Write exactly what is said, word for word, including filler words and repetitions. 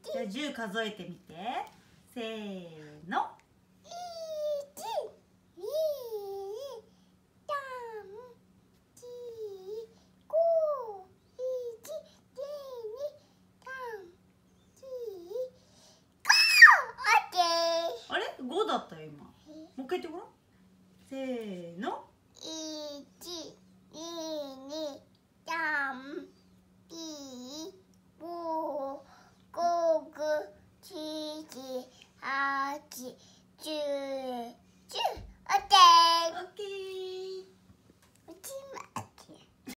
じゃあじゅう数えてみて。せーの。あれごだったよ今。もう一回言ってごらん。せーの。 いち、に、に、さん、よん、ご